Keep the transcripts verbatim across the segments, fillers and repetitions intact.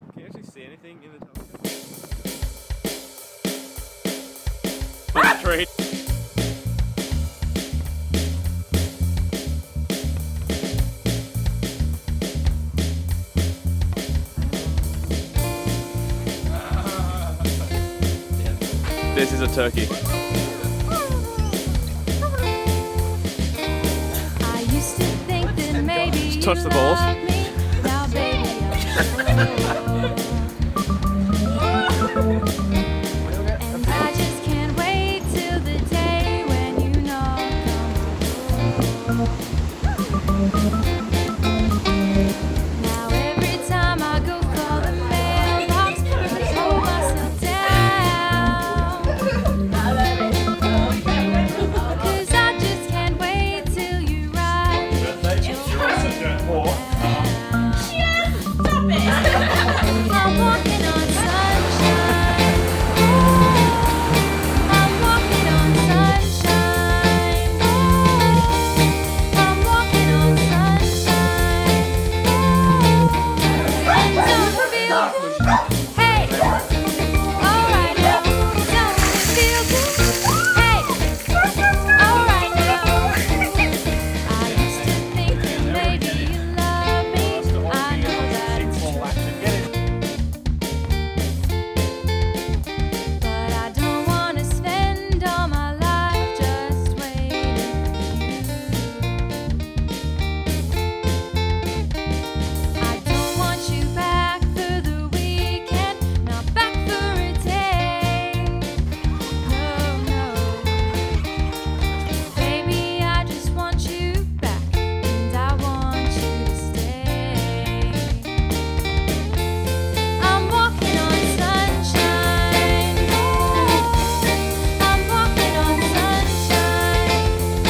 Can you actually see anything in the telescope? Tree. This is a turkey. I used to think that maybe just touch the balls. Now, baby, and I just can't wait till the day when you knock on my door. Now every time I go call the mailbox, I hold myself down, 'cause I just can't wait till you ride your bike. I'm walking on sunshine. I'm walking on sunshine. I'm walking on sunshine. Don't it feel good? Hey, all right now. Don't it feel good? Hey, all right now. I used to think that maybe you love me. I know that it's true. But I don't want to spend all my life just waiting for you. I don't want you back for the weekend, not back for a day. No, no. Baby, I just want you back, and I want you to stay. I'm walking on sunshine. I'm walking on sunshine.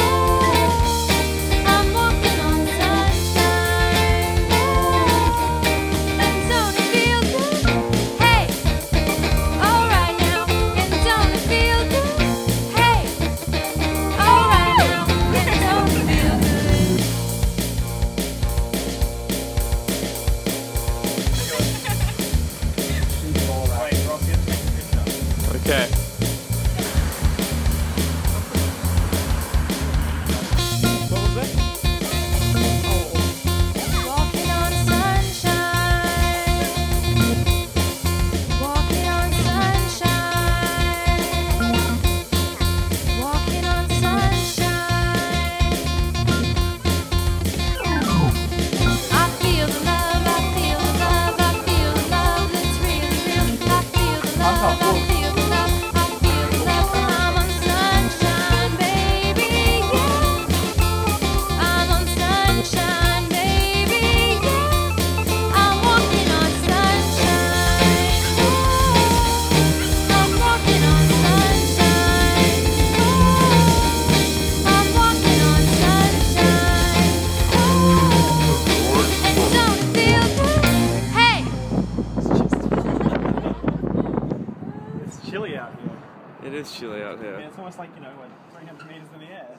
I'm walking on sunshine. And don't it feel good? Hey, all right now. And don't it feel good? Hey, all right now. And don't it feel good? Okay. What was that? Walking on sunshine. Walking on sunshine. Walking on sunshine. I feel the love, I feel the love, I feel the love that's really real. I feel the love, I feel the love, I feel the love. I'm on sunshine, baby, yeah. I'm on sunshine, baby, yeah. I'm walking on sunshine. I'm walking on sunshine. I'm walking on sunshine. And don't it feel good? Hey! It's chilly out here. It is chilly out Yeah, here. it's almost like, you know, we're three hundred meters in the air.